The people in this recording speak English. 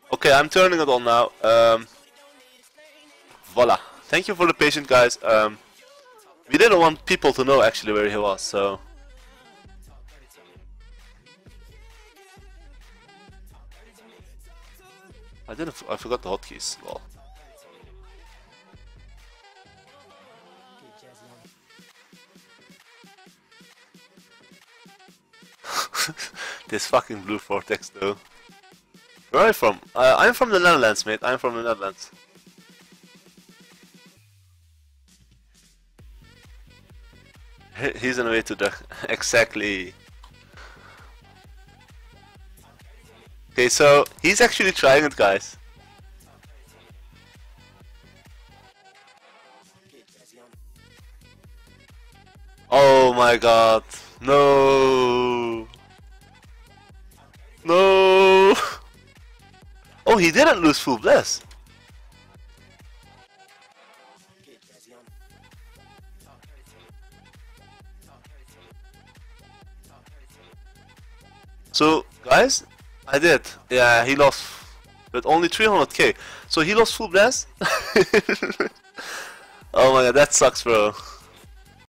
Okay, I'm turning it on now. Voila. Thank you for the patience, guys. We didn't want people to know actually where he was, so... I forgot the hotkeys. Well. This fucking blue vortex though. Where are you from? I'm from the Netherlands, mate. I'm from the Netherlands. He's on the way to the... exactly. Okay, so he's actually trying it, guys. Oh my god. No. No. Oh, he didn't lose full bless. So, guys, I did. Yeah, he lost, but only 300k. So he lost full blast. Oh my god, that sucks, bro.